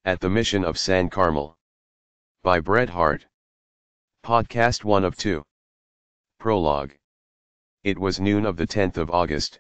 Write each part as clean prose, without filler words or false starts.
At the Mission of San Carmel. By Bret Harte. Podcast 1 of 2. Prologue. It was noon of the 10th of August,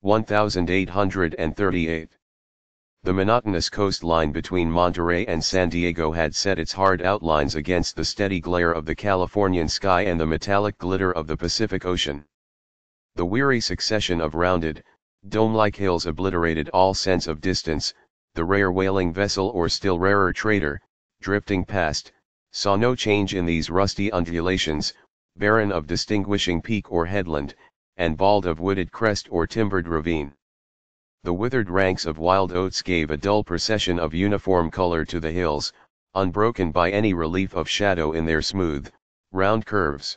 1838. The monotonous coastline between Monterey and San Diego had set its hard outlines against the steady glare of the Californian sky and the metallic glitter of the Pacific Ocean. The weary succession of rounded, dome-like hills obliterated all sense of distance. The rare whaling vessel or still rarer trader, drifting past, saw no change in these rusty undulations, barren of distinguishing peak or headland, and bald of wooded crest or timbered ravine. The withered ranks of wild oats gave a dull procession of uniform color to the hills, unbroken by any relief of shadow in their smooth, round curves.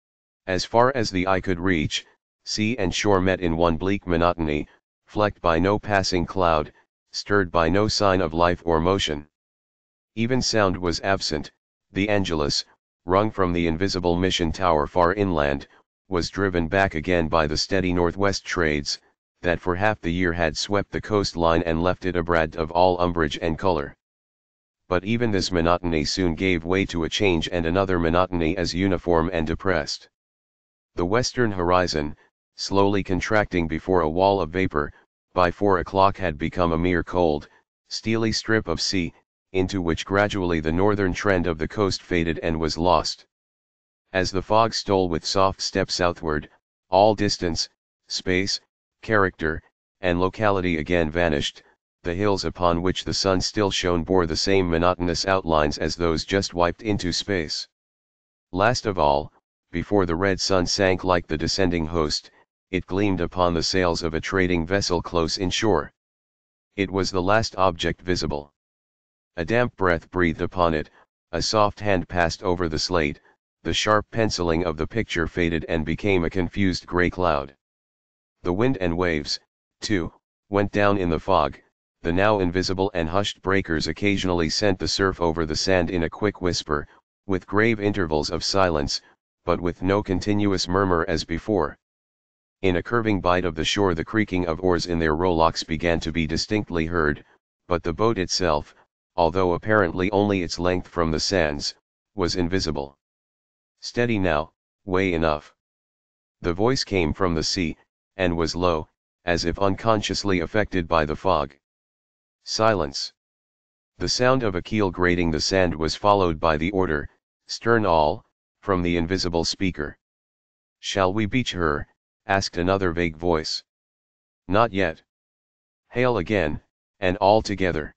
As far as the eye could reach, sea and shore met in one bleak monotony, flecked by no passing cloud, stirred by no sign of life or motion. Even sound was absent. The Angelus, rung from the invisible mission tower far inland, was driven back again by the steady northwest trades, that for half the year had swept the coastline and left it abroad of all umbrage and color. But even this monotony soon gave way to a change and another monotony as uniform and depressed. The western horizon, slowly contracting before a wall of vapor, by 4 o'clock had become a mere cold, steely strip of sea, into which gradually the northern trend of the coast faded and was lost. As the fog stole with soft step southward, all distance, space, character, and locality again vanished. The hills upon which the sun still shone bore the same monotonous outlines as those just wiped into space. Last of all, before the red sun sank like the descending host, it gleamed upon the sails of a trading vessel close inshore. It was the last object visible. A damp breath breathed upon it, a soft hand passed over the slate, the sharp penciling of the picture faded and became a confused gray cloud. The wind and waves, too, went down in the fog. The now invisible and hushed breakers occasionally sent the surf over the sand in a quick whisper, with grave intervals of silence, but with no continuous murmur as before. In a curving bight of the shore the creaking of oars in their rowlocks began to be distinctly heard, but the boat itself, although apparently only its length from the sands, was invisible. Steady now, way enough. The voice came from the sea, and was low, as if unconsciously affected by the fog. Silence. The sound of a keel grating the sand was followed by the order, "Stern all," from the invisible speaker. "Shall we beach her?" asked another vague voice. "Not yet." "Hail again, and all together."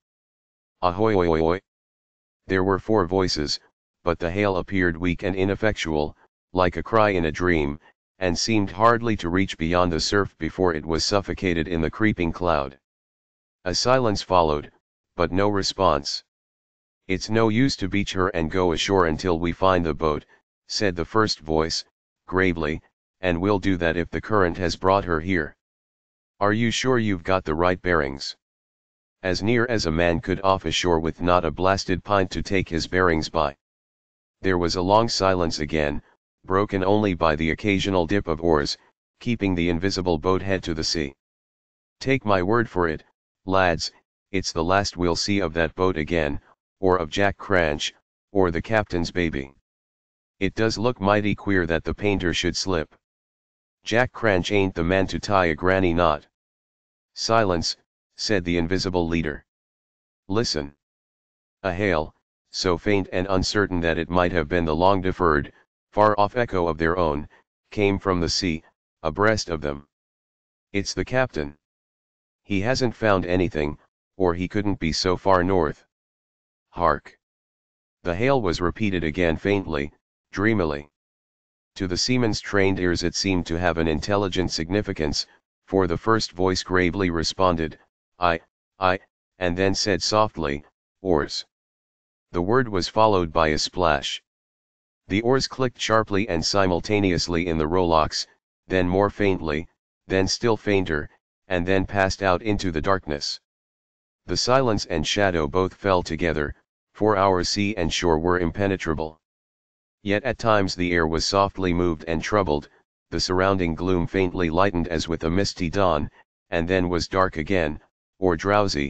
"Ahoy!" There were 4 voices, but the hail appeared weak and ineffectual, like a cry in a dream, and seemed hardly to reach beyond the surf before it was suffocated in the creeping cloud. A silence followed, but no response. "It's no use to beach her and go ashore until we find the boat," said the first voice, gravely, "and we'll do that if the current has brought her here." "Are you sure you've got the right bearings?" "As near as a man could off ashore with not a blasted pint to take his bearings by." There was a long silence again, broken only by the occasional dip of oars, keeping the invisible boat head to the sea. "Take my word for it, lads, it's the last we'll see of that boat again, or of Jack Cranch, or the captain's baby. It does look mighty queer that the painter should slip. Jack Cranch ain't the man to tie a granny knot." "Silence," said the invisible leader. "Listen." A hail, so faint and uncertain that it might have been the long-deferred, far-off echo of their own, came from the sea, abreast of them. "It's the captain. He hasn't found anything, or he couldn't be so far north." "Hark!" The hail was repeated again faintly, dreamily. To the seaman's trained ears it seemed to have an intelligent significance, for the first voice gravely responded, I, and then said softly, "Oars." The word was followed by a splash. The oars clicked sharply and simultaneously in the rowlocks, then more faintly, then still fainter, and then passed out into the darkness. The silence and shadow both fell together, for our sea and shore were impenetrable. Yet at times the air was softly moved and troubled, the surrounding gloom faintly lightened as with a misty dawn, and then was dark again, or drowsy,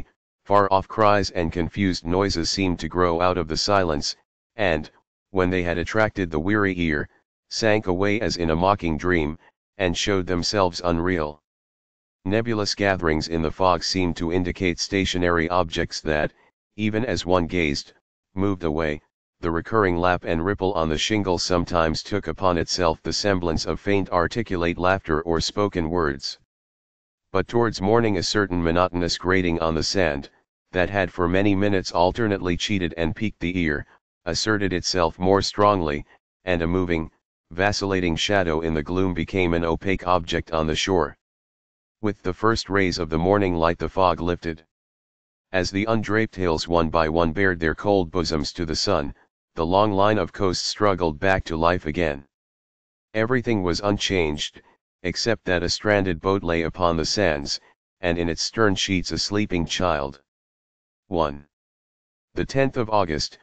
Far-off cries and confused noises seemed to grow out of the silence, and, when they had attracted the weary ear, sank away as in a mocking dream, and showed themselves unreal. Nebulous gatherings in the fog seemed to indicate stationary objects that, even as one gazed, moved away. The recurring lap and ripple on the shingle sometimes took upon itself the semblance of faint articulate laughter or spoken words. But towards morning a certain monotonous grating on the sand, that had for many minutes alternately cheated and piqued the ear, asserted itself more strongly, and a moving, vacillating shadow in the gloom became an opaque object on the shore. With the first rays of the morning light the fog lifted. As the undraped hills one by one bared their cold bosoms to the sun, the long line of coast struggled back to life again. Everything was unchanged, except that a stranded boat lay upon the sands, and in its stern sheets a sleeping child. 1. The 10th of August,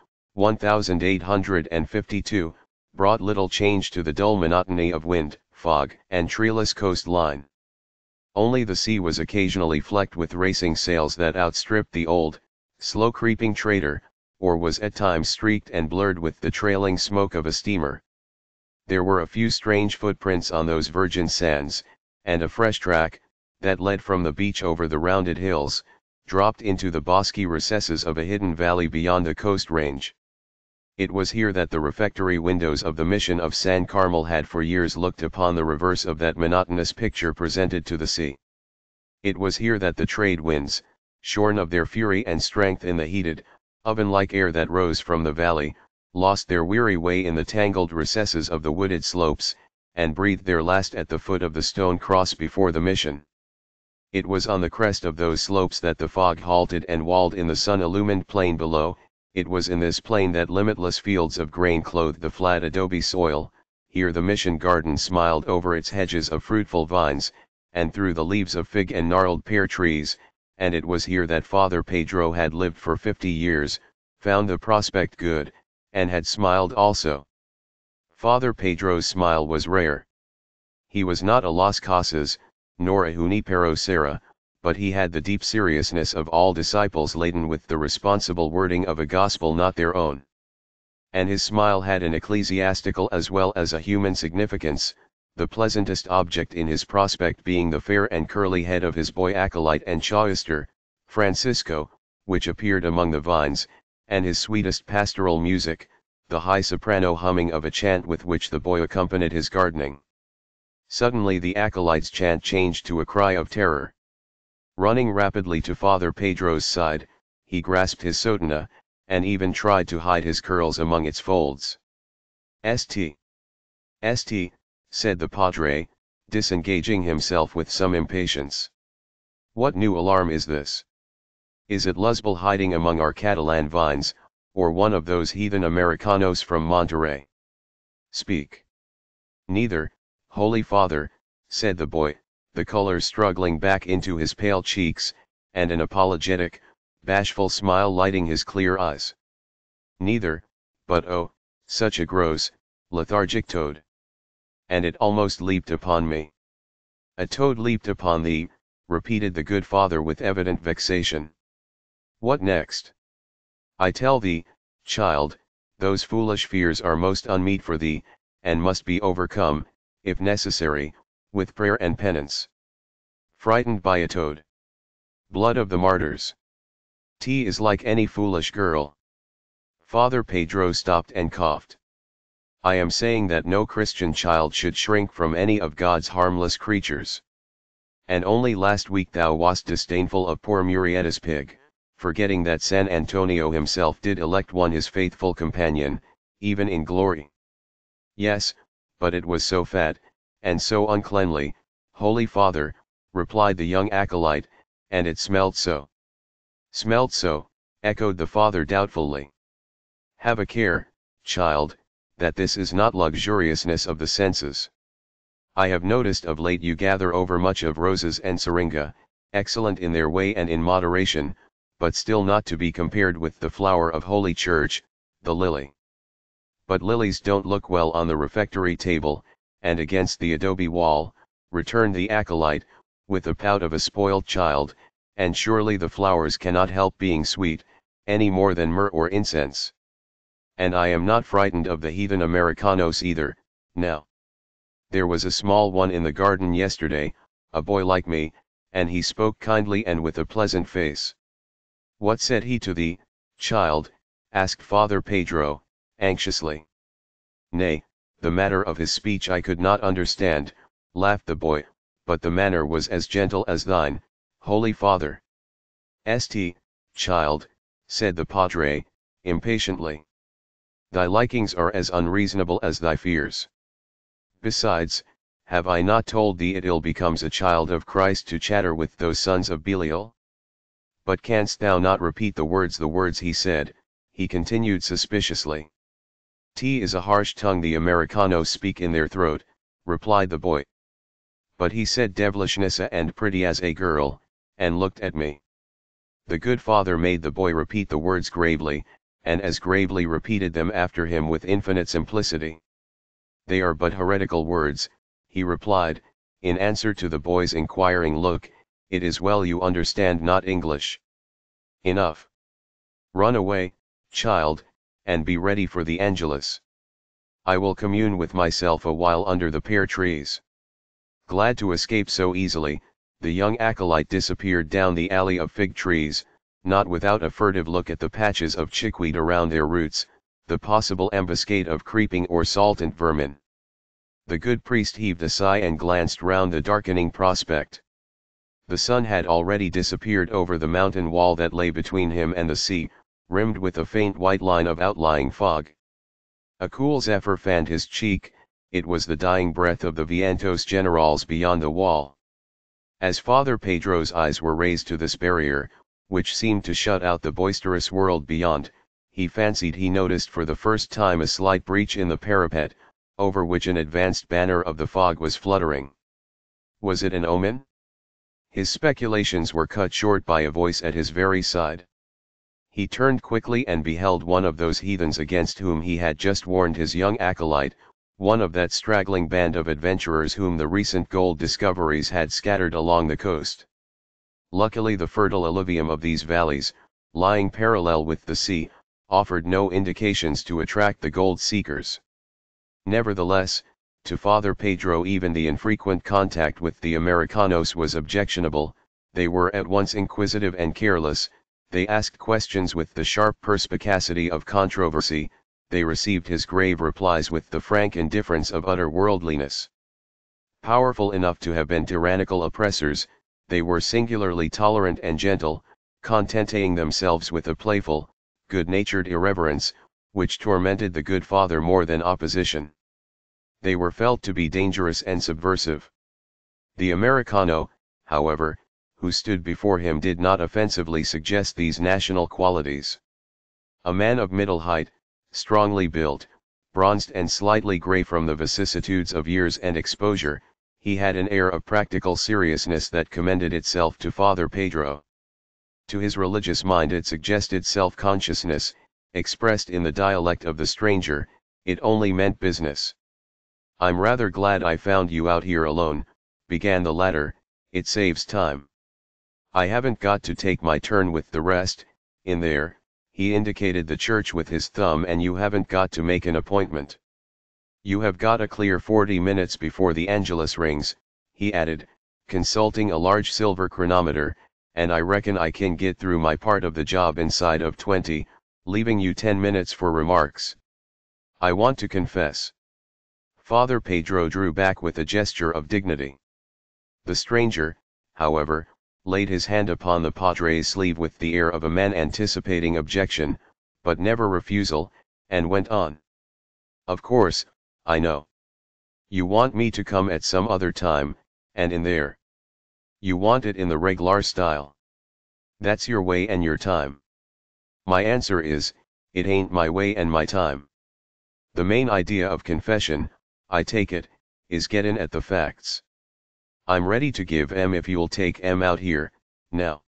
1852, brought little change to the dull monotony of wind, fog, and treeless coastline. Only the sea was occasionally flecked with racing sails that outstripped the old, slow-creeping trader, or was at times streaked and blurred with the trailing smoke of a steamer. There were a few strange footprints on those virgin sands, and a fresh track, that led from the beach over the rounded hills, dropped into the bosky recesses of a hidden valley beyond the coast range. It was here that the refectory windows of the mission of San Carmel had for years looked upon the reverse of that monotonous picture presented to the sea. It was here that the trade winds, shorn of their fury and strength in the heated, oven-like air that rose from the valley, lost their weary way in the tangled recesses of the wooded slopes, and breathed their last at the foot of the stone cross before the mission. It was on the crest of those slopes that the fog halted and walled in the sun-illumined plain below. It was in this plain that limitless fields of grain clothed the flat adobe soil. Here the mission garden smiled over its hedges of fruitful vines, and through the leaves of fig and gnarled pear trees, and it was here that Father Pedro had lived for 50 years, found the prospect good, and had smiled also. Father Pedro's smile was rare. He was not a Las Casas, nor a Junipero Serra, but he had the deep seriousness of all disciples laden with the responsible wording of a gospel not their own. And his smile had an ecclesiastical as well as a human significance, the pleasantest object in his prospect being the fair and curly head of his boy acolyte and chorister, Francisco, which appeared among the vines, and his sweetest pastoral music, the high soprano humming of a chant with which the boy accompanied his gardening. Suddenly the acolyte's chant changed to a cry of terror. Running rapidly to Father Pedro's side, he grasped his sotana, and even tried to hide his curls among its folds. "St. St." said the padre, disengaging himself with some impatience. "What new alarm is this? Is it Luzbel hiding among our Catalan vines, or one of those heathen Americanos from Monterey? Speak." "Neither, Holy Father," said the boy, the color struggling back into his pale cheeks, and an apologetic, bashful smile lighting his clear eyes. "Neither, but oh, such a gross, lethargic toad. And it almost leaped upon me." "A toad leaped upon thee," repeated the good father with evident vexation. "What next? I tell thee, child, those foolish fears are most unmeet for thee, and must be overcome, if necessary, with prayer and penance. Frightened by a toad. Blood of the martyrs. T is like any foolish girl." Father Pedro stopped and coughed. "I am saying that no Christian child should shrink from any of God's harmless creatures. And only last week thou wast disdainful of poor Murrieta's pig, forgetting that San Antonio himself did elect one his faithful companion, even in glory." "Yes, but it was so fat, and so uncleanly, Holy Father," replied the young acolyte, "and it smelled so." "Smelled so," echoed the father doubtfully. "Have a care, child, that this is not luxuriousness of the senses. I have noticed of late you gather over much of roses and syringa, excellent in their way and in moderation, but still not to be compared with the flower of Holy Church, the lily." "But lilies don't look well on the refectory table, and against the adobe wall," returned the acolyte, with the pout of a spoiled child, and surely the flowers cannot help being sweet, any more than myrrh or incense. And I am not frightened of the heathen Americanos either, now. There was a small one in the garden yesterday, a boy like me, and he spoke kindly and with a pleasant face. What said he to thee, child? Asked Father Pedro, anxiously. Nay, the matter of his speech I could not understand, laughed the boy, but the manner was as gentle as thine, Holy Father. St, child, said the Padre, impatiently. Thy likings are as unreasonable as thy fears. Besides, have I not told thee it ill becomes a child of Christ to chatter with those sons of Belial? But canst thou not repeat the words he said, he continued suspiciously. T is a harsh tongue the Americanos speak in their throat, replied the boy. But he said devilishness and pretty as a girl, and looked at me. The good father made the boy repeat the words gravely, and as gravely repeated them after him with infinite simplicity. They are but heretical words, he replied, in answer to the boy's inquiring look, it is well you understand not English. Enough. Run away, child, and be ready for the Angelus. I will commune with myself a while under the pear trees. Glad to escape so easily, the young acolyte disappeared down the alley of fig trees, not without a furtive look at the patches of chickweed around their roots, the possible ambuscade of creeping or saltant vermin. The good priest heaved a sigh and glanced round the darkening prospect. The sun had already disappeared over the mountain wall that lay between him and the sea, rimmed with a faint white line of outlying fog. A cool zephyr fanned his cheek, it was the dying breath of the vientos generales beyond the wall. As Father Pedro's eyes were raised to this barrier, which seemed to shut out the boisterous world beyond, he fancied he noticed for the first time a slight breach in the parapet, over which an advanced banner of the fog was fluttering. Was it an omen? His speculations were cut short by a voice at his very side. He turned quickly and beheld one of those heathens against whom he had just warned his young acolyte, one of that straggling band of adventurers whom the recent gold discoveries had scattered along the coast. Luckily the fertile alluvium of these valleys, lying parallel with the sea, offered no indications to attract the gold seekers. Nevertheless, to Father Pedro even the infrequent contact with the Americanos was objectionable, they were at once inquisitive and careless, they asked questions with the sharp perspicacity of controversy, they received his grave replies with the frank indifference of utter worldliness. Powerful enough to have been tyrannical oppressors, they were singularly tolerant and gentle, contenting themselves with a playful, good-natured irreverence, which tormented the good father more than opposition. They were felt to be dangerous and subversive. The Americano, however, who stood before him did not offensively suggest these national qualities. A man of middle height, strongly built, bronzed and slightly gray from the vicissitudes of years and exposure, he had an air of practical seriousness that commended itself to Father Pedro. To his religious mind it suggested self-consciousness, expressed in the dialect of the stranger, it only meant business. "I'm rather glad I found you out here alone," began the latter, "it saves time. I haven't got to take my turn with the rest, in there," he indicated the church with his thumb, "and you haven't got to make an appointment. You have got a clear 40 minutes before the Angelus rings," he added, consulting a large silver chronometer, "and I reckon I can get through my part of the job inside of 20, leaving you 10 minutes for remarks. I want to confess." Father Pedro drew back with a gesture of dignity. The stranger, however, laid his hand upon the Padre's sleeve with the air of a man anticipating objection, but never refusal, and went on. "Of course, I know. You want me to come at some other time, and in there. You want it in the reg'lar style. That's your way and your time. My answer is, it ain't my way and my time. The main idea of confession, I take it, is gettin' at the facts. I'm ready to give 'em if you'll take 'em out here, now.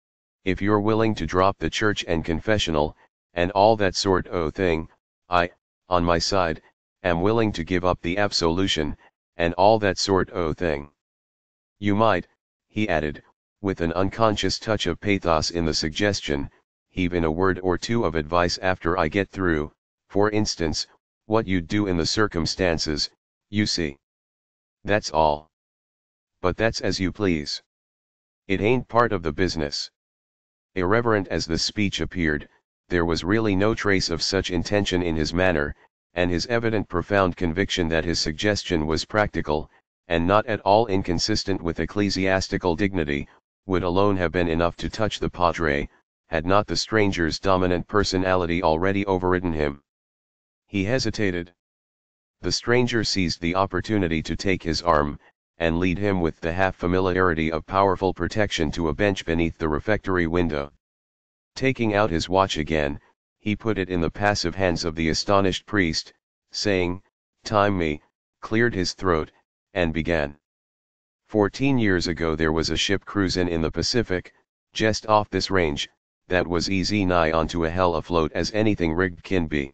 If you're willing to drop the church and confessional, and all that sort o' thing, I, on my side, am willing to give up the absolution, and all that sort o' thing. You might," he added, with an unconscious touch of pathos in the suggestion, heave in a word or two of advice after I get through, for instance, what you'd do in the circumstances, you see. That's all. But that's as you please. It ain't part of the business. Irreverent as the speech appeared, there was really no trace of such intention in his manner, and his evident profound conviction that his suggestion was practical, and not at all inconsistent with ecclesiastical dignity, would alone have been enough to touch the padre, had not the stranger's dominant personality already overridden him. He hesitated. The stranger seized the opportunity to take his arm, and lead him with the half-familiarity of powerful protection to a bench beneath the refectory window. Taking out his watch again, he put it in the passive hands of the astonished priest, saying, "Time me," cleared his throat, and began. 14 years ago there was a ship cruisin' in the Pacific, jest off this range, that was easy nigh onto a hell afloat as anything rigged kin be.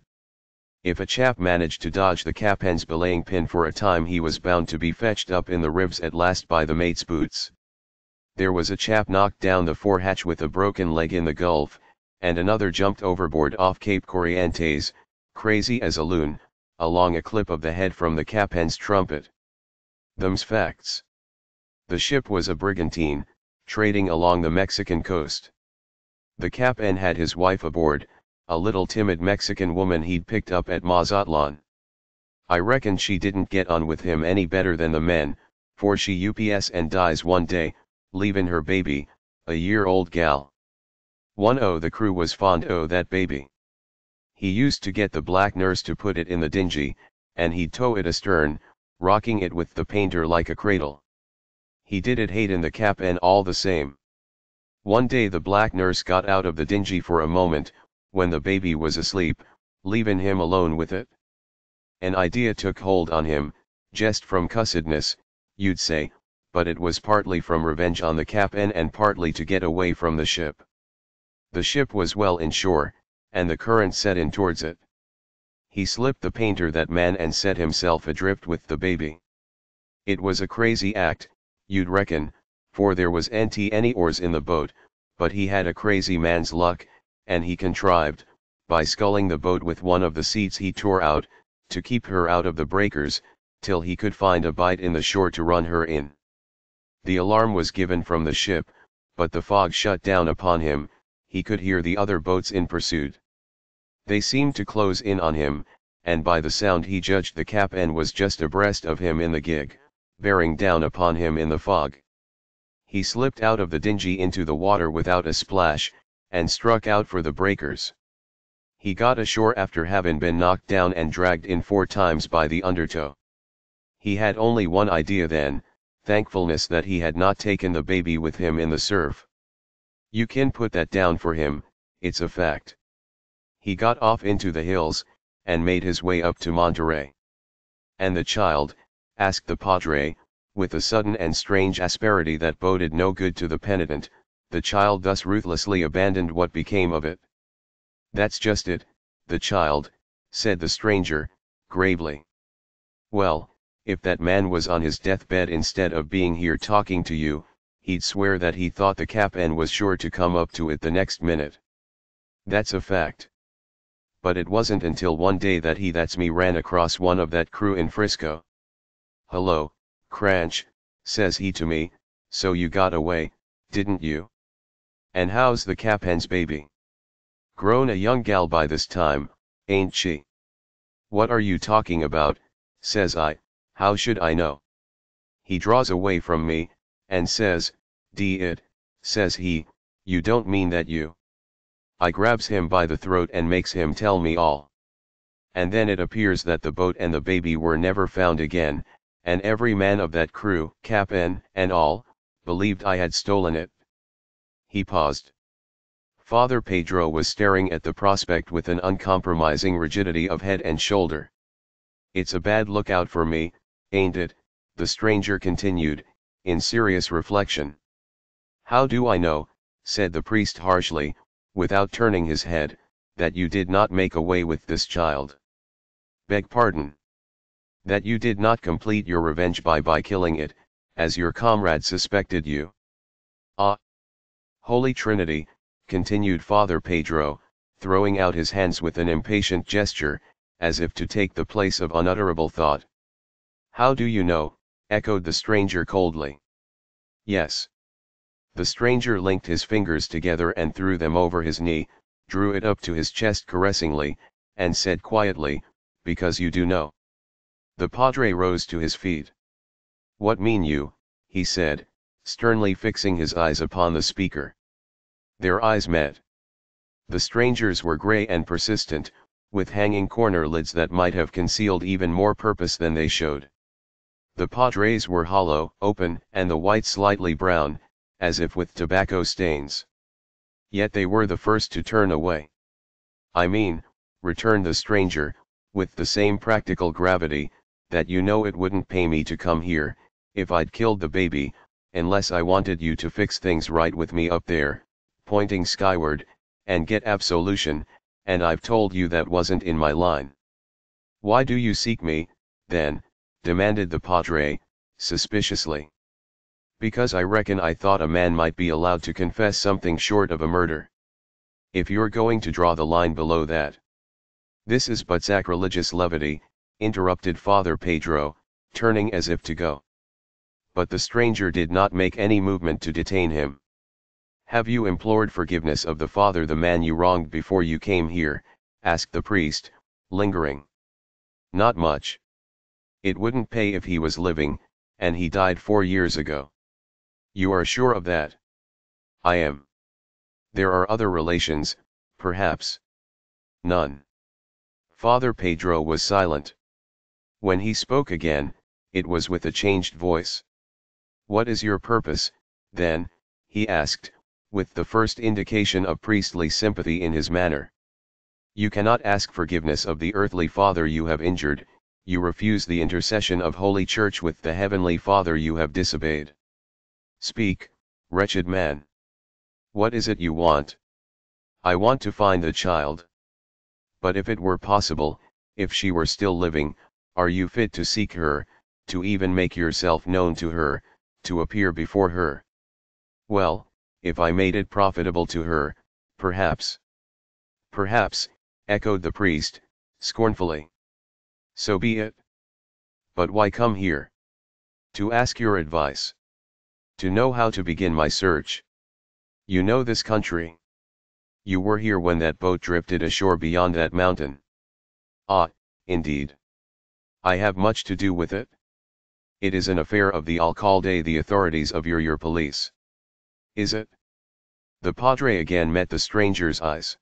If a chap managed to dodge the captain's belaying pin for a time he was bound to be fetched up in the ribs at last by the mate's boots. There was a chap knocked down the forehatch with a broken leg in the Gulf, and another jumped overboard off Cape Corrientes, crazy as a loon, along a clip of the head from the captain's trumpet. Them's facts. The ship was a brigantine, trading along the Mexican coast. The captain had his wife aboard, a little timid Mexican woman he'd picked up at Mazatlan. I reckon she didn't get on with him any better than the men, for she UPS and dies one day, leavin' her baby, a year-old gal. One o' the crew was fond o' that baby. He used to get the black nurse to put it in the dinghy, and he'd tow it astern, rocking it with the painter like a cradle. He did it hatin' the cap'n all the same. One day the black nurse got out of the dinghy for a moment, when the baby was asleep, leavin' him alone with it. An idea took hold on him, jest from cussedness, you'd say, but it was partly from revenge on the cap'n and partly to get away from the ship. The ship was well inshore, and the current set in towards it. He slipped the painter that man and set himself adrift with the baby. It was a crazy act, you'd reckon, for there was any oars in the boat, but he had a crazy man's luck, and he contrived, by sculling the boat with one of the seats he tore out, to keep her out of the breakers, till he could find a bight in the shore to run her in. The alarm was given from the ship, but the fog shut down upon him, he could hear the other boats in pursuit. They seemed to close in on him, and by the sound he judged the cap'n was just abreast of him in the gig, bearing down upon him in the fog. He slipped out of the dinghy into the water without a splash, and struck out for the breakers. He got ashore after having been knocked down and dragged in 4 times by the undertow. He had only one idea then, thankfulness that he had not taken the baby with him in the surf. You can put that down for him, it's a fact. He got off into the hills, and made his way up to Monterey. "And the child?" asked the padre, with a sudden and strange asperity that boded no good to the penitent. "The child thus ruthlessly abandoned, what became of it?" "That's just it, the child," said the stranger, gravely. "Well, if that man was on his deathbed instead of being here talking to you, he'd swear that he thought the cap'n was sure to come up to it the next minute. That's a fact. But it wasn't until one day that that's me ran across one of that crew in Frisco. 'Hello, Cranch,' says he to me, 'so you got away, didn't you? And how's the cap'n's baby? Grown a young gal by this time, ain't she?' 'What are you talking about?' says I, 'how should I know?' He draws away from me, and says, 'D it,' says he, 'you don't mean that you—' I grabs him by the throat and makes him tell me all. And then it appears that the boat and the baby were never found again, and every man of that crew, cap'n and all, believed I had stolen it." He paused. Father Pedro was staring at the prospect with an uncompromising rigidity of head and shoulder. "It's a bad lookout for me, ain't it?" the stranger continued, in serious reflection. "How do I know," said the priest harshly, without turning his head, "that you did not make away with this child? Beg pardon? That you did not complete your revenge by killing it, as your comrade suspected you? Ah, Holy Trinity, continued Father Pedro, throwing out his hands with an impatient gesture, as if to take the place of unutterable thought. How do you know? Echoed the stranger coldly. Yes. The stranger linked his fingers together and threw them over his knee, drew it up to his chest caressingly, and said quietly, because you do know. The padre rose to his feet. What mean you? He said, sternly fixing his eyes upon the speaker. Their eyes met. The strangers were grey and persistent, with hanging corner lids that might have concealed even more purpose than they showed. The padres were hollow, open, and the white slightly brown, as if with tobacco stains. Yet they were the first to turn away. I mean, returned the stranger, with the same practical gravity, that you know it wouldn't pay me to come here, if I'd killed the baby, unless I wanted you to fix things right with me up there, pointing skyward, and get absolution, and I've told you that wasn't in my line. Why do you seek me, then? Demanded the padre, suspiciously. Because I reckon I thought a man might be allowed to confess something short of a murder. If you're going to draw the line below that. This is but sacrilegious levity, interrupted Father Pedro, turning as if to go. But the stranger did not make any movement to detain him. Have you implored forgiveness of the Father the man you wronged before you came here? Asked the priest, lingering. Not much. It wouldn't pay if he was living, and he died 4 years ago. You are sure of that? I am. There are other relations, perhaps. None. Father Pedro was silent. When he spoke again, it was with a changed voice. What is your purpose, then? He asked, with the first indication of priestly sympathy in his manner. You cannot ask forgiveness of the earthly father you have injured, you refuse the intercession of Holy Church with the heavenly Father you have disobeyed. Speak, wretched man. What is it you want? I want to find the child. But if it were possible, if she were still living, are you fit to seek her, to even make yourself known to her, to appear before her? Well, if I made it profitable to her, perhaps. Perhaps, echoed the priest, scornfully. So be it. But why come here? To ask your advice. To know how to begin my search. You know this country. You were here when that boat drifted ashore beyond that mountain. Ah, indeed. I have much to do with it. It is an affair of the alcalde, the authorities of your police. Is it? The padre again met the stranger's eyes.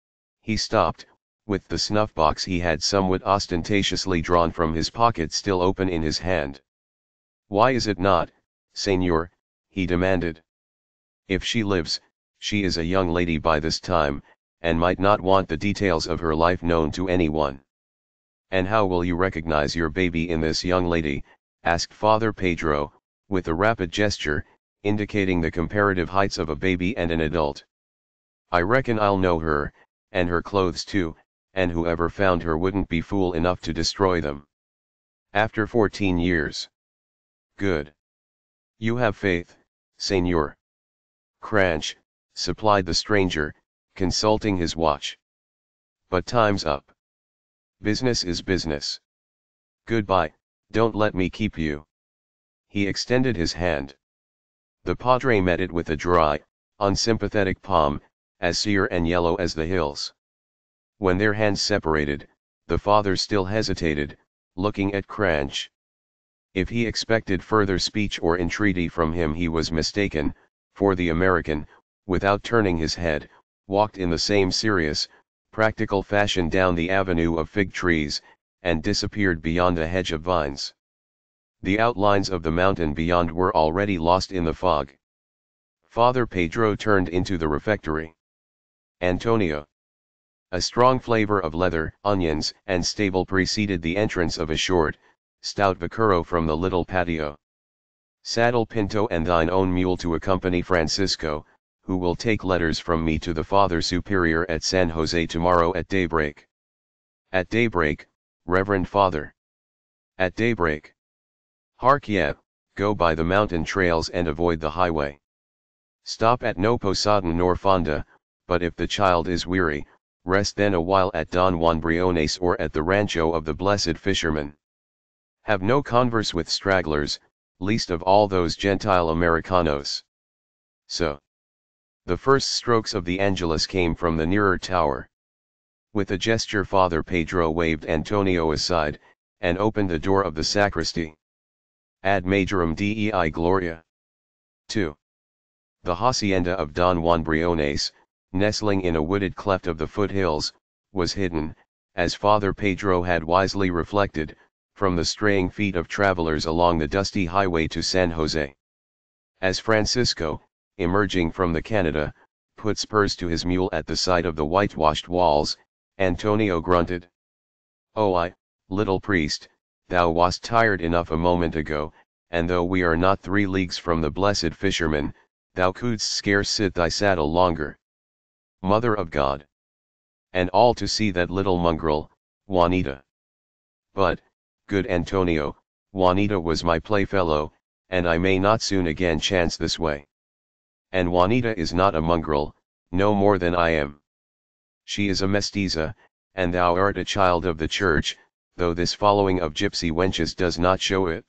He stopped, with the snuff-box he had somewhat ostentatiously drawn from his pocket still open in his hand. Why is it not, Señor? He demanded. If she lives, she is a young lady by this time, and might not want the details of her life known to anyone. And how will you recognize your baby in this young lady? Asked Father Pedro, with a rapid gesture, indicating the comparative heights of a baby and an adult. I reckon I'll know her, and her clothes too, and whoever found her wouldn't be fool enough to destroy them. After 14 years. Good. You have faith, Señor. Cranch, supplied the stranger, consulting his watch. But time's up. Business is business. Goodbye, don't let me keep you. He extended his hand. The padre met it with a dry, unsympathetic palm, as sere and yellow as the hills. When their hands separated, the father still hesitated, looking at Cranch. If he expected further speech or entreaty from him he was mistaken, for the American, without turning his head, walked in the same serious, practical fashion down the avenue of fig trees, and disappeared beyond a hedge of vines. The outlines of the mountain beyond were already lost in the fog. Father Pedro turned into the refectory. Antonio. A strong flavor of leather, onions, and stable preceded the entrance of a short, stout vaquero from the little patio. Saddle Pinto and thine own mule to accompany Francisco, who will take letters from me to the Father Superior at San Jose tomorrow at daybreak. At daybreak, Reverend Father. At daybreak. Hark ye, go by the mountain trails and avoid the highway. Stop at no Poseidon nor Fonda, but if the child is weary, rest then a while at Don Juan Briones or at the rancho of the Blessed Fisherman. Have no converse with stragglers, least of all those Gentile Americanos. So. The first strokes of the Angelus came from the nearer tower. With a gesture Father Pedro waved Antonio aside, and opened the door of the sacristy. Ad Majorem Dei Gloria. 2. The hacienda of Don Juan Briones, nestling in a wooded cleft of the foothills, was hidden, as Father Pedro had wisely reflected, from the straying feet of travelers along the dusty highway to San Jose. As Francisco, emerging from the Canada, put spurs to his mule at the sight of the whitewashed walls, Antonio grunted. "Oh, little priest, thou wast tired enough a moment ago, and though we are not 3 leagues from the Blessed Fisherman, thou couldst scarce sit thy saddle longer. Mother of God! And all to see that little mongrel, Juanita. But, good Antonio, Juanita was my playfellow, and I may not soon again chance this way. And Juanita is not a mongrel, no more than I am. She is a mestiza, and thou art a child of the church, though this following of gypsy wenches does not show it."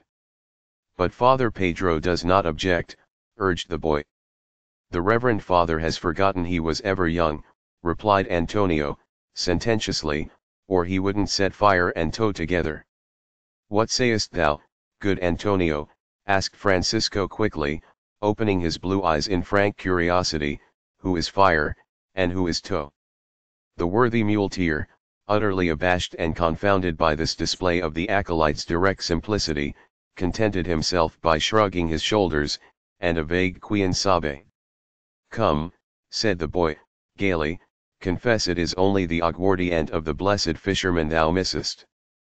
"But Father Pedro does not object," urged the boy. "The Reverend Father has forgotten he was ever young," replied Antonio, sententiously, "or he wouldn't set fire and tow together." "What sayest thou, good Antonio?" asked Francisco quickly, opening his blue eyes in frank curiosity. "Who is fire, and who is tow?" The worthy muleteer, utterly abashed and confounded by this display of the acolyte's direct simplicity, contented himself by shrugging his shoulders, and a vague quien sabe. "Come," said the boy, gaily, "confess it is only the aguardiente of the Blessed Fisherman thou missest.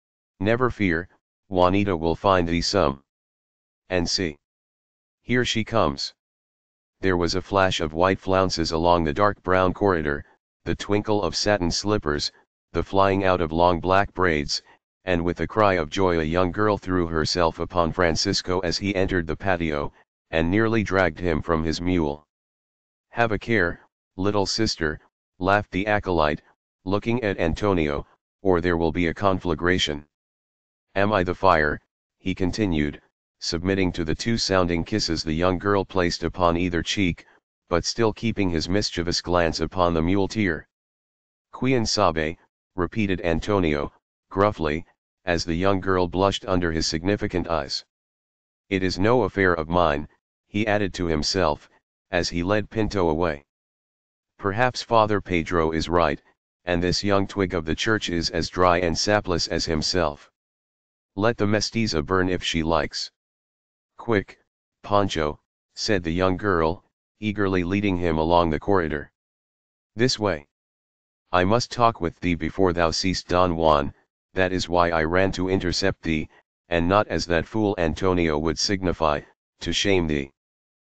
Never fear, Juanita will find thee some. And see. Here she comes." There was a flash of white flounces along the dark brown corridor, the twinkle of satin slippers, the flying out of long black braids, and with a cry of joy a young girl threw herself upon Francisco as he entered the patio, and nearly dragged him from his mule. "Have a care, little sister," laughed the acolyte, looking at Antonio, "or there will be a conflagration. Am I the fire?" he continued, submitting to the 2 sounding kisses the young girl placed upon either cheek, but still keeping his mischievous glance upon the muleteer. "Quien sabe," repeated Antonio, gruffly, as the young girl blushed under his significant eyes. "It is no affair of mine," he added to himself, as he led Pinto away. "Perhaps Father Pedro is right, and this young twig of the church is as dry and sapless as himself. Let the mestiza burn if she likes." "Quick, Pancho," said the young girl, eagerly leading him along the corridor. "This way. I must talk with thee before thou seest Don Juan, that is why I ran to intercept thee, and not as that fool Antonio would signify, to shame thee.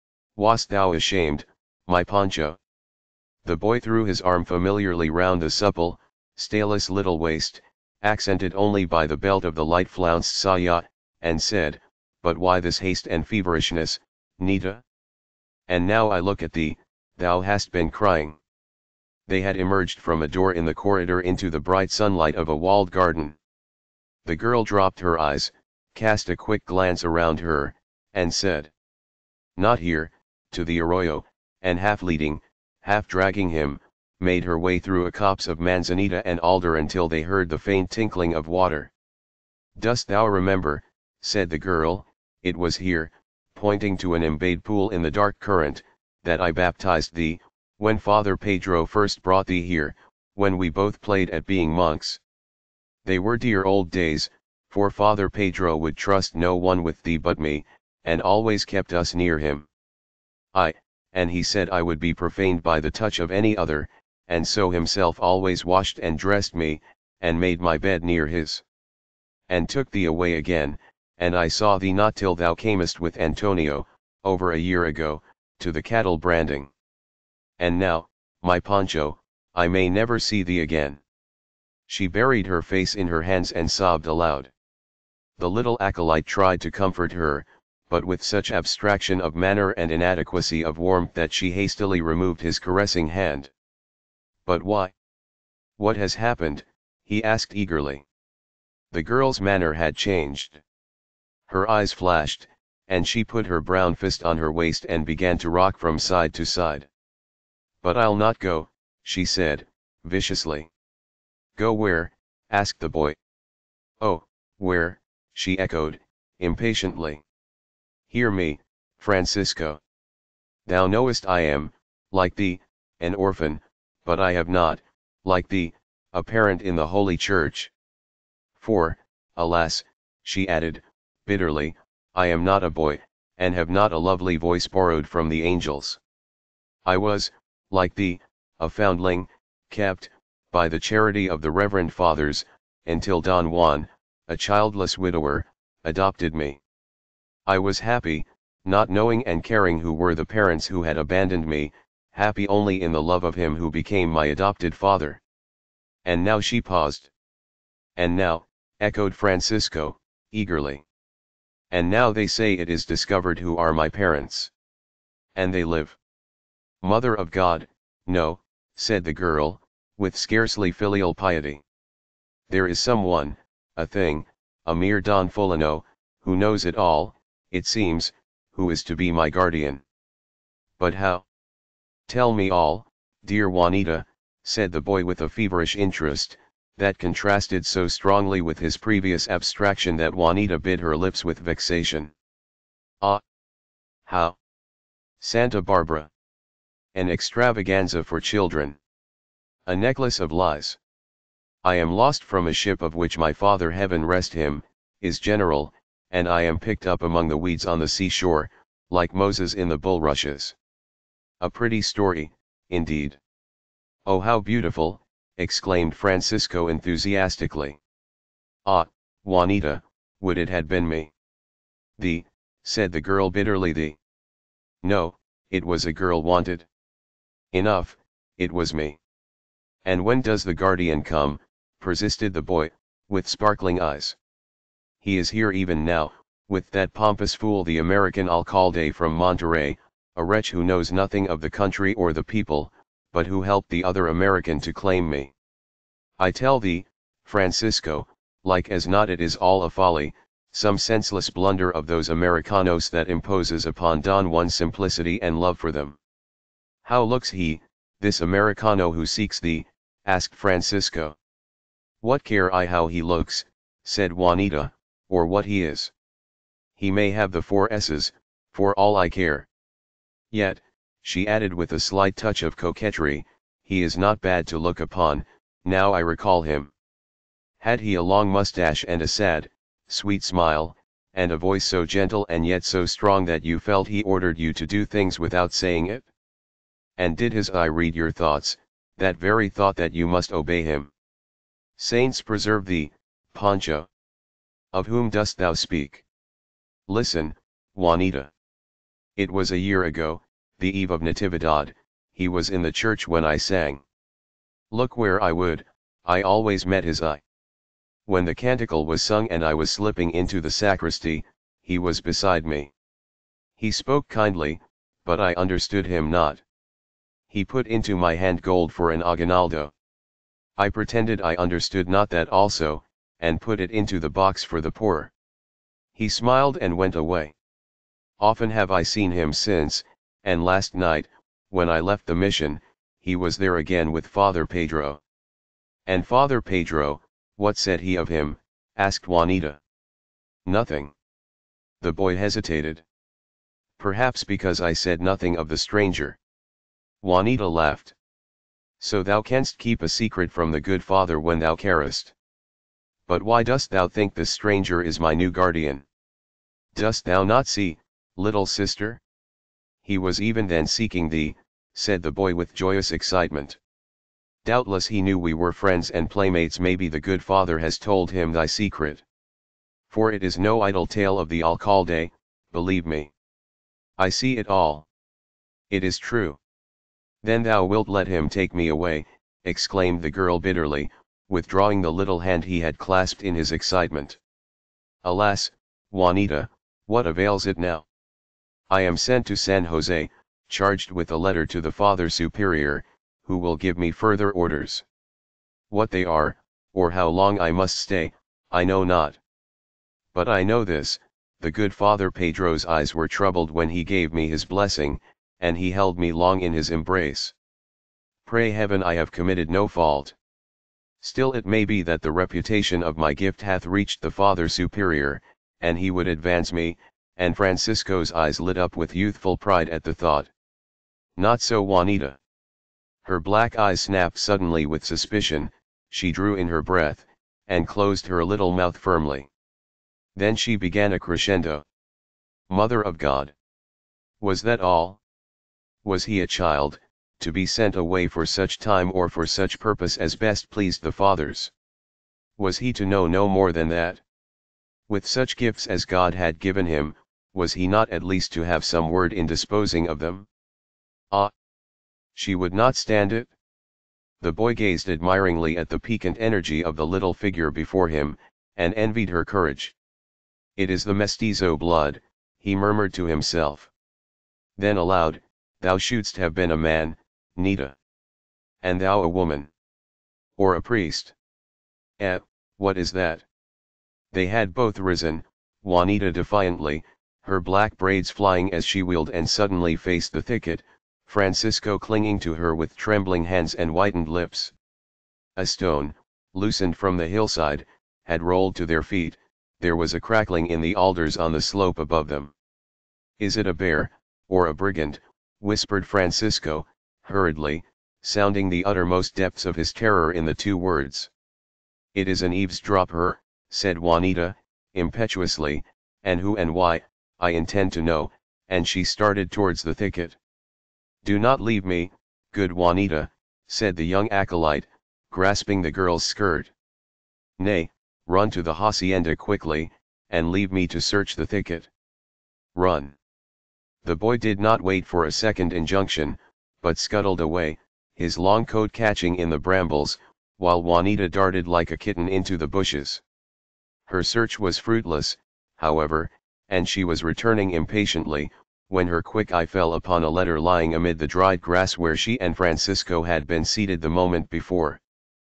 Wast thou ashamed, my Pancho?" The boy threw his arm familiarly round the supple, stainless little waist, accented only by the belt of the light flounced saya, and said, "But why this haste and feverishness, Nita? And now I look at thee, thou hast been crying." They had emerged from a door in the corridor into the bright sunlight of a walled garden. The girl dropped her eyes, cast a quick glance around her, and said, "Not here," to the arroyo, and half leading, half dragging him, made her way through a copse of manzanita and alder until they heard the faint tinkling of water. "Dost thou remember," said the girl, "it was here," pointing to an embayed pool in the dark current, "that I baptized thee, when Father Pedro first brought thee here, when we both played at being monks. They were dear old days, for Father Pedro would trust no one with thee but me, and always kept us near him. And he said I would be profaned by the touch of any other, and so himself always washed and dressed me, and made my bed near his. And took thee away again, and I saw thee not till thou camest with Antonio, over a year ago, to the cattle branding. And now, my Pancho, I may never see thee again." She buried her face in her hands and sobbed aloud. The little acolyte tried to comfort her, but with such abstraction of manner and inadequacy of warmth that she hastily removed his caressing hand. "But why? What has happened?" he asked eagerly. The girl's manner had changed. Her eyes flashed, and she put her brown fist on her waist and began to rock from side to side. "But I'll not go," she said, viciously. "Go where?" asked the boy. "Oh, where?" she echoed, impatiently. "Hear me, Francisco. Thou knowest I am, like thee, an orphan, but I have not, like thee, a parent in the Holy Church. For, alas," she added, bitterly, "I am not a boy, and have not a lovely voice borrowed from the angels. I was, like thee, a foundling, kept, by the charity of the Reverend Fathers, until Don Juan, a childless widower, adopted me. I was happy, not knowing and caring who were the parents who had abandoned me, happy only in the love of him who became my adopted father." And now she paused. "And now," echoed Francisco, eagerly. "And now they say it is discovered who are my parents. And they live." "Mother of God, no," said the girl, with scarcely filial piety. "There is someone, a thing, a mere Don Fulano, who knows it all, it seems, who is to be my guardian." "But how? Tell me all, dear Juanita," said the boy with a feverish interest, that contrasted so strongly with his previous abstraction that Juanita bit her lips with vexation. "Ah! How? Santa Barbara. An extravaganza for children. A necklace of lies. I am lost from a ship of which my father, heaven rest him, is general, and I am picked up among the weeds on the seashore, like Moses in the bulrushes. A pretty story, indeed." "Oh, how beautiful!" exclaimed Francisco enthusiastically. "Ah, Juanita, would it had been me." "Thee," said the girl bitterly. "Thee. No, it was a girl wanted." "Enough, it was me." "And when does the guardian come?" persisted the boy, with sparkling eyes. "He is here even now, with that pompous fool the American alcalde from Monterey, a wretch who knows nothing of the country or the people, but who helped the other American to claim me. I tell thee, Francisco, like as not it is all a folly, some senseless blunder of those Americanos that imposes upon Don Juan's simplicity and love for them." "How looks he, this Americano who seeks thee?" asked Francisco. "What care I how he looks," said Juanita, "or what he is? He may have the 4 S's, for all I care. Yet," she added with a slight touch of coquetry, "he is not bad to look upon, now I recall him. Had he a long mustache and a sad, sweet smile, and a voice so gentle and yet so strong that you felt he ordered you to do things without saying it? And did his eye read your thoughts, that very thought that you must obey him? Saints preserve thee, Pancho! Of whom dost thou speak? Listen, Juanita. It was a year ago, the eve of Natividad, he was in the church when I sang. Look where I would, I always met his eye. When the canticle was sung and I was slipping into the sacristy, he was beside me. He spoke kindly, but I understood him not. He put into my hand gold for an aguinaldo. I pretended I understood not that also, and put it into the box for the poor. He smiled and went away. Often have I seen him since, and last night, when I left the mission, he was there again with Father Pedro." "And Father Pedro, what said he of him?" asked Juanita. "Nothing." The boy hesitated. "Perhaps because I said nothing of the stranger." Juanita laughed. "So thou canst keep a secret from the good father when thou carest. But why dost thou think this stranger is my new guardian? Dost thou not see, little sister? He was even then seeking thee," said the boy with joyous excitement. "Doubtless he knew we were friends and playmates. Maybe the good father has told him thy secret. For it is no idle tale of the alcalde, believe me. I see it all. It is true." "Then thou wilt let him take me away," exclaimed the girl bitterly, withdrawing the little hand he had clasped in his excitement. "Alas, Juanita, What avails it now? I am sent to San Jose, charged with a letter to the Father Superior, who will give me further orders. What they are, or how long I must stay, I know not. But I know this, the good Father Pedro's eyes were troubled when he gave me his blessing, and he held me long in his embrace. Pray heaven I have committed no fault. Still it may be that the reputation of my gift hath reached the Father Superior, and he would advance me, and Francisco's eyes lit up with youthful pride at the thought. Not so Juanita. Her black eyes snapped suddenly with suspicion, she drew in her breath, and closed her little mouth firmly. Then she began a crescendo. Mother of God! Was that all? Was he a child, to be sent away for such time or for such purpose as best pleased the fathers? Was he to know no more than that? With such gifts as God had given him, was he not at least to have some word in disposing of them? Ah! She would not stand it? The boy gazed admiringly at the piquant energy of the little figure before him, and envied her courage. It is the mestizo blood, he murmured to himself. Then aloud, thou shouldst have been a man, Nita. And thou a woman. Or a priest. What is that? They had both risen, Juanita defiantly, her black braids flying as she wheeled and suddenly faced the thicket, Francisco clinging to her with trembling hands and whitened lips. A stone, loosened from the hillside, had rolled to their feet, there was a crackling in the alders on the slope above them. Is it a bear, or a brigand? Whispered Francisco, hurriedly, sounding the uttermost depths of his terror in the two words. It is an eavesdropper, said Juanita, impetuously, and who and why, I intend to know, and she started towards the thicket. Do not leave me, good Juanita, said the young acolyte, grasping the girl's skirt. Nay, run to the hacienda quickly, and leave me to search the thicket. Run. The boy did not wait for a second injunction, but scuttled away, his long coat catching in the brambles, while Juanita darted like a kitten into the bushes. Her search was fruitless, however, and she was returning impatiently, when her quick eye fell upon a letter lying amid the dried grass where she and Francisco had been seated the moment before.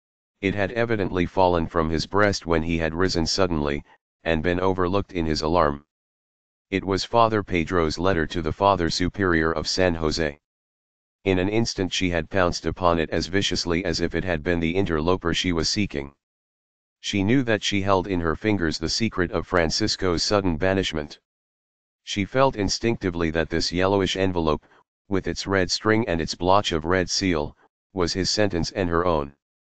It had evidently fallen from his breast when he had risen suddenly, and been overlooked in his alarm. It was Father Pedro's letter to the Father Superior of San Jose. In an instant she had pounced upon it as viciously as if it had been the interloper she was seeking. She knew that she held in her fingers the secret of Francisco's sudden banishment. She felt instinctively that this yellowish envelope, with its red string and its blotch of red seal, was his sentence and her own.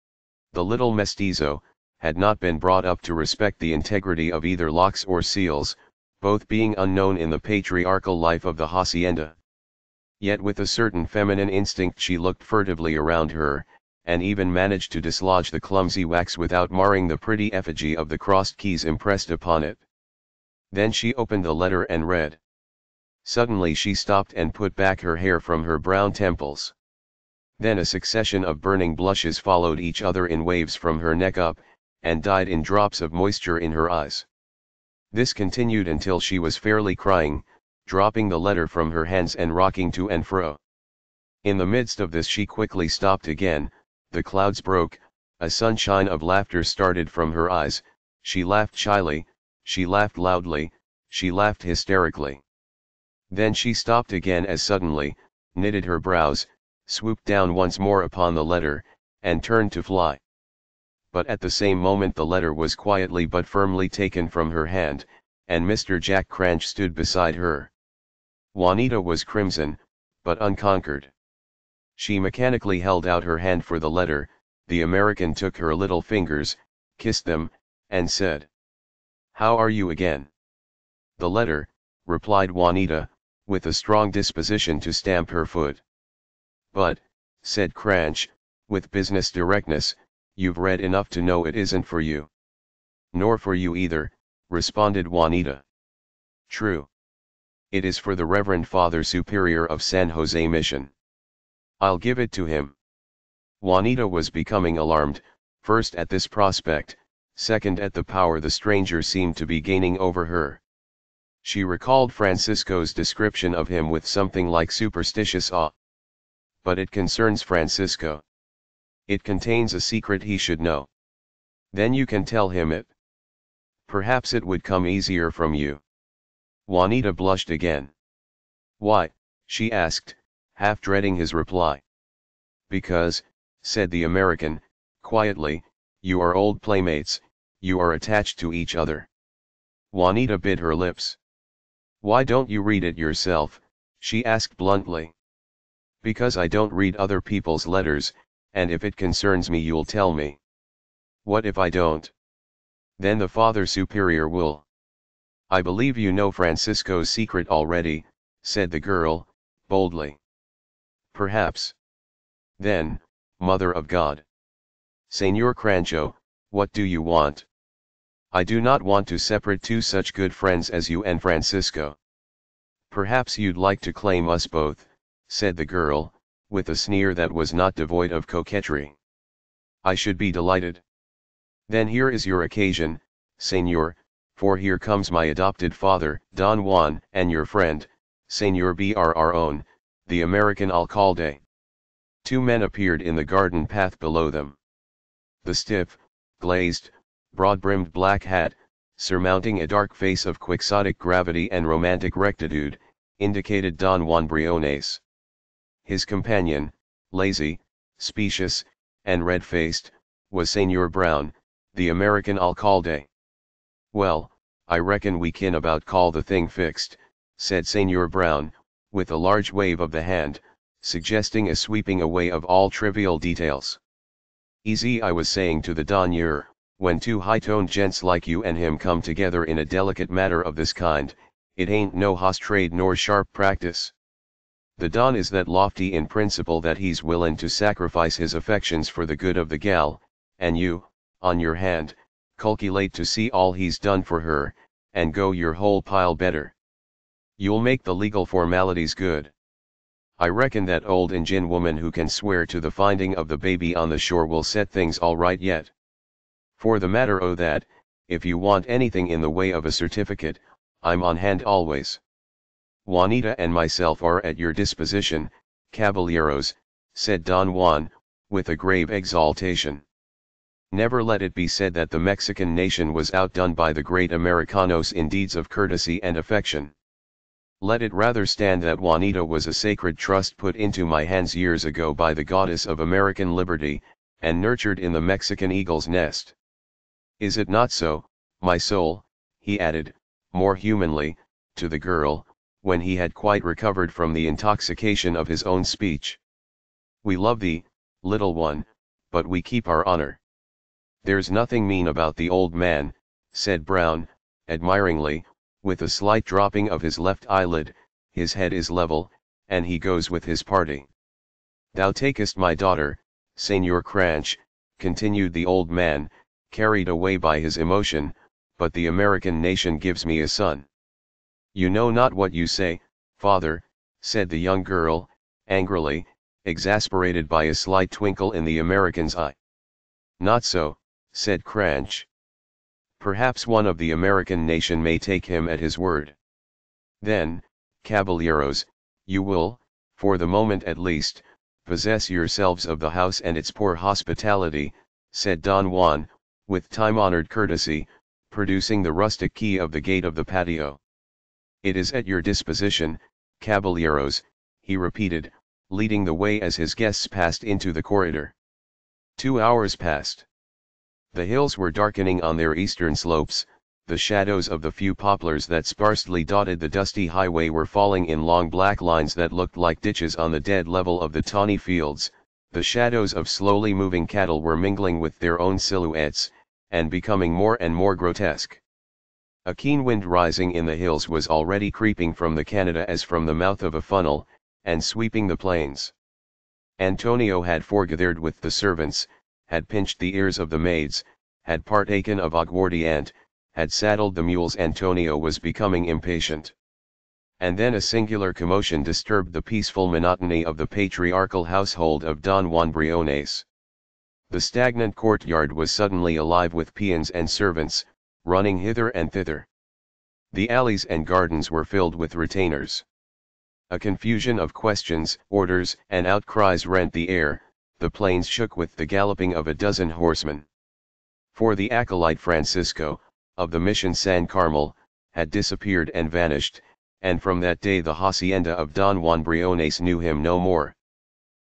The little mestizo had not been brought up to respect the integrity of either locks or seals, both being unknown in the patriarchal life of the hacienda. Yet with a certain feminine instinct she looked furtively around her, and even managed to dislodge the clumsy wax without marring the pretty effigy of the crossed keys impressed upon it. Then she opened the letter and read. Suddenly she stopped and put back her hair from her brown temples. Then a succession of burning blushes followed each other in waves from her neck up, and died in drops of moisture in her eyes. This continued until she was fairly crying, dropping the letter from her hands and rocking to and fro. In the midst of this she quickly stopped again, the clouds broke, a sunshine of laughter started from her eyes, she laughed shyly, she laughed loudly, she laughed hysterically. Then she stopped again as suddenly, knitted her brows, swooped down once more upon the letter, and turned to fly. But at the same moment the letter was quietly but firmly taken from her hand, and Mr. Jack Cranch stood beside her. Juanita was crimson, but unconquered. She mechanically held out her hand for the letter, the American took her little fingers, kissed them, and said, "How are you again?" "The letter," replied Juanita, with a strong disposition to stamp her foot. "But," said Cranch, with business directness, "you've read enough to know it isn't for you." "Nor for you either," responded Juanita. "True. It is for the Reverend Father Superior of San Jose Mission. I'll give it to him." Juanita was becoming alarmed, first at this prospect, second at the power the stranger seemed to be gaining over her. She recalled Francisco's description of him with something like superstitious awe. But it concerns Francisco. It contains a secret he should know. Then you can tell him it. Perhaps it would come easier from you. Juanita blushed again. Why? She asked, half dreading his reply. Because, said the American, quietly, you are old playmates, you are attached to each other. Juanita bit her lips. Why don't you read it yourself? She asked bluntly. Because I don't read other people's letters, and if it concerns me you'll tell me. What if I don't? Then the Father Superior will. I believe you know Francisco's secret already, said the girl, boldly. Perhaps. Then, Mother of God. Señor Crancho, what do you want? I do not want to separate two such good friends as you and Francisco. Perhaps you'd like to claim us both, said the girl, with a sneer that was not devoid of coquetry. I should be delighted. Then here is your occasion, Señor, for here comes my adopted father, Don Juan, and your friend, Señor Brrón, the American alcalde. Two men appeared in the garden path below them. The stiff, glazed, broad-brimmed black hat, surmounting a dark face of quixotic gravity and romantic rectitude, indicated Don Juan Briones. His companion, lazy, specious, and red-faced, was Señor Brown, the American alcalde. Well, I reckon we kin about call the thing fixed, said Señor Brown, with a large wave of the hand, suggesting a sweeping away of all trivial details. Easy, I was saying to the Donneur, when two high-toned gents like you and him come together in a delicate matter of this kind, it ain't no hoss trade nor sharp practice. The Don is that lofty in principle that he's willin' to sacrifice his affections for the good of the gal, and you, on your hand, calculate to see all he's done for her, and go your whole pile better. You'll make the legal formalities good. I reckon that old Injun woman who can swear to the finding of the baby on the shore will set things all right yet. For the matter o' that, if you want anything in the way of a certificate, I'm on hand always. Juanita and myself are at your disposition, caballeros, said Don Juan, with a grave exaltation. Never let it be said that the Mexican nation was outdone by the great Americanos in deeds of courtesy and affection. Let it rather stand that Juanita was a sacred trust put into my hands years ago by the goddess of American liberty, and nurtured in the Mexican eagle's nest. Is it not so, my soul? He added, more humanly, to the girl, when he had quite recovered from the intoxication of his own speech. We love thee, little one, but we keep our honor. There's nothing mean about the old man, said Brown, admiringly, with a slight dropping of his left eyelid. His head is level, and he goes with his party. Thou takest my daughter, Señor Cranch, continued the old man, carried away by his emotion, but the American nation gives me a son. You know not what you say, father, said the young girl, angrily, exasperated by a slight twinkle in the American's eye. Not so, said Cranch. Perhaps one of the American nation may take him at his word. Then, caballeros, you will, for the moment at least, possess yourselves of the house and its poor hospitality, said Don Juan, with time-honored courtesy, producing the rustic key of the gate of the patio. It is at your disposition, caballeros, he repeated, leading the way as his guests passed into the corridor. 2 hours passed. The hills were darkening on their eastern slopes, the shadows of the few poplars that sparsely dotted the dusty highway were falling in long black lines that looked like ditches on the dead level of the tawny fields, the shadows of slowly moving cattle were mingling with their own silhouettes, and becoming more and more grotesque. A keen wind rising in the hills was already creeping from the Canada as from the mouth of a funnel, and sweeping the plains. Antonio had foregathered with the servants, had pinched the ears of the maids, had partaken of aguardiente, had saddled the mules. Antonio was becoming impatient. And then a singular commotion disturbed the peaceful monotony of the patriarchal household of Don Juan Briones. The stagnant courtyard was suddenly alive with peons and servants, running hither and thither. The alleys and gardens were filled with retainers. A confusion of questions, orders, and outcries rent the air, the plains shook with the galloping of a dozen horsemen. For the acolyte Francisco, of the mission San Carmel, had disappeared and vanished, and from that day the hacienda of Don Juan Briones knew him no more.